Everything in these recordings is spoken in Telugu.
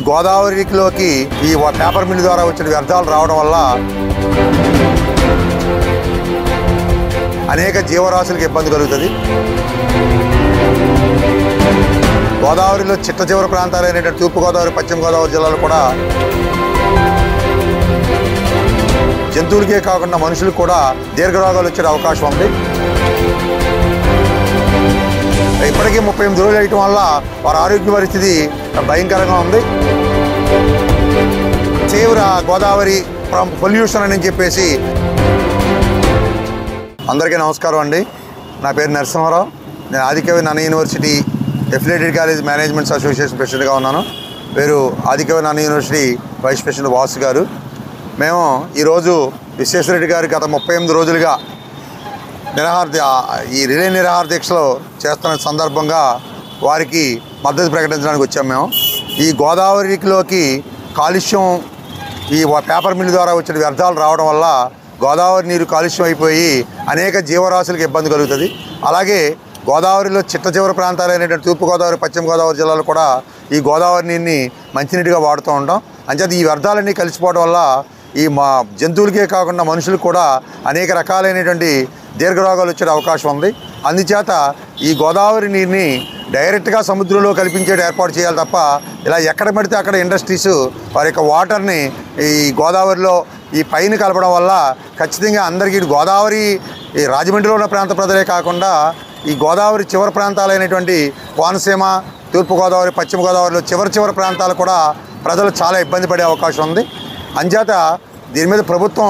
గోదావరిలోకి ఈ పేపర్ మిల్ ద్వారా వచ్చిన వ్యర్థాలు రావడం వల్ల అనేక జీవరాశులకు ఇబ్బంది కలుగుతుంది. గోదావరిలో చిట్ట చివరి ప్రాంతాలైనటువంటి తూర్పుగోదావరి, పశ్చిమ గోదావరి జిల్లాలు కూడా జంతువులకే కాకుండా మనుషులకు కూడా దీర్ఘరోగాలు వచ్చే అవకాశం ఉంది. ఇప్పటికీ 38 రోజులు అయ్యటం వల్ల వారి ఆరోగ్య పరిస్థితి భయంకరంగా ఉంది. తీవ్ర గోదావరి ఫ్రమ్ పొల్యూషన్ అని చెప్పేసి. అందరికీ నమస్కారం అండి. నా పేరు నరసింహారావు. నేను Adikavi Nannaya university affiliated college managements association ప్రెసిడెంట్గా ఉన్నాను. పేరు ఆదికవి Nannaya university vice president Vasu గారు. మేము ఈరోజు విశ్వేశ్వరరెడ్డి గారు గత 38 రోజులుగా ఈ రిలే నిరాహార దీక్షలో చేస్తున్న సందర్భంగా వారికి మద్దతు ప్రకటించడానికి వచ్చాము. మేము ఈ గోదావరిలోకి కాలుష్యం, ఈ పేపర్ మిల్ ద్వారా వచ్చిన వ్యర్థాలు రావడం వల్ల గోదావరి నీరు కాలుష్యం అయిపోయి అనేక జీవరాశులకు ఇబ్బంది కలుగుతుంది. అలాగే గోదావరిలో చిట్ట చివరి ప్రాంతాలైనటువంటి తూర్పుగోదావరి, పశ్చిమ గోదావరి జిల్లాలు కూడా ఈ గోదావరి నీరుని మంచినీటిగా వాడుతూ ఉంటాం. అంచేత ఈ వ్యర్థాలన్నీ కలిసిపోవడం వల్ల ఈ జంతువులకే కాకుండా మనుషులకు కూడా అనేక రకాలైనటువంటి దీర్ఘరోగాలు వచ్చే అవకాశం ఉంది. అందుచేత ఈ గోదావరి నీరుని డైరెక్ట్గా సముద్రంలో కల్పించే ఏర్పాటు చేయాలి తప్ప ఇలా ఎక్కడ పడితే అక్కడ ఇండస్ట్రీస్ వారి యొక్క వాటర్ని ఈ గోదావరిలో ఈ పైన కలపడం వల్ల ఖచ్చితంగా అందరికీ గోదావరి ఈ రాజమండ్రిలో ఉన్న ప్రాంత ప్రజలే కాకుండా ఈ గోదావరి చివరి ప్రాంతాలైనటువంటి కోనసీమ, తూర్పుగోదావరి, పశ్చిమ గోదావరిలో చివరి ప్రాంతాలు కూడా ప్రజలు చాలా ఇబ్బంది పడే అవకాశం ఉంది. అంచేత దీని మీద ప్రభుత్వం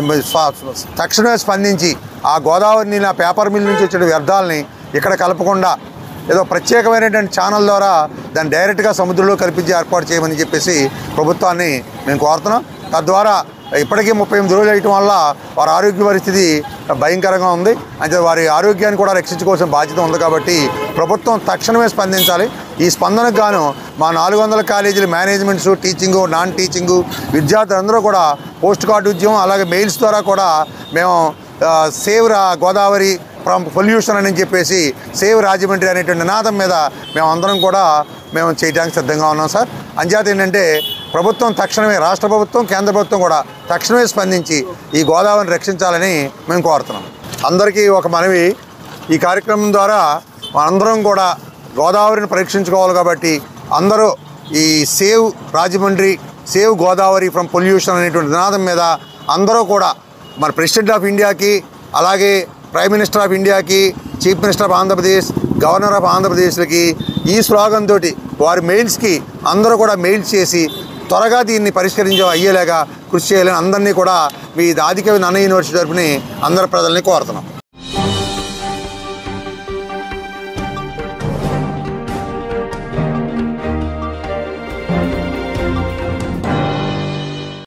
తక్షణమే స్పందించి ఆ గోదావరి నీళ్ళ పేపర్ మిల్ నుంచి వచ్చిన వ్యర్థాలని ఇక్కడ కలపకుండా ఏదో ప్రత్యేకమైనటువంటి ఛానల్ ద్వారా దాన్ని డైరెక్ట్గా సముద్రంలో కల్పించి ఏర్పాటు చేయమని చెప్పేసి ప్రభుత్వాన్ని మేము కోరుతున్నాం. తద్వారా ఇప్పటికీ 38 రోజులు అయ్యటం వల్ల వారి ఆరోగ్య పరిస్థితి భయంకరంగా ఉంది. అంటే వారి ఆరోగ్యాన్ని కూడా రక్షించుకోవాల్సిన బాధ్యత ఉంది. కాబట్టి ప్రభుత్వం తక్షణమే స్పందించాలి. ఈ స్పందనకు గాను మా 400 కాలేజీల మేనేజ్మెంట్స్, టీచింగు, నాన్ టీచింగు విద్యార్థులందరూ కూడా పోస్ట్ కార్డు ఉద్యమం అలాగే మెయిల్స్ ద్వారా కూడా మేము సేవ్ గోదావరి ఫ్రమ్ పొల్యూషన్ అని చెప్పేసి సేవ్ రాజమండ్రి అనేటువంటి నినాదం మీద మేమందరం కూడా చేయడానికి సిద్ధంగా ఉన్నాం సార్. అంచేత ఏంటంటే ప్రభుత్వం తక్షణమే, రాష్ట్ర ప్రభుత్వం, కేంద్ర ప్రభుత్వం కూడా తక్షణమే స్పందించి ఈ గోదావరిని రక్షించాలని మేము కోరుతున్నాం. అందరికీ ఒక మనవి, ఈ కార్యక్రమం ద్వారా మనందరం కూడా గోదావరిని పరీక్షించుకోవాలి. కాబట్టి అందరూ ఈ save Rajahmundry, save Godavari from pollution అనేటువంటి నినాదం మీద అందరూ కూడా మన ప్రెసిడెంట్ ఆఫ్ ఇండియాకి, అలాగే ప్రైమ్ మినిస్టర్ ఆఫ్ ఇండియాకి, chief minister of Andhra Pradesh, governor of ఆంధ్రప్రదేశ్లకి ఈ స్లోగన్ తోటి వారి మెయిల్స్కి అందరూ కూడా మెయిల్స్ చేసి త్వరగా దీన్ని అయ్యేలాగా కృషి చేయాలని అందరినీ కూడా మీ ఆదికవి నాన్న యూనివర్సిటీ తరపుని అందరి ప్రజల్ని కోరుతున్నాం.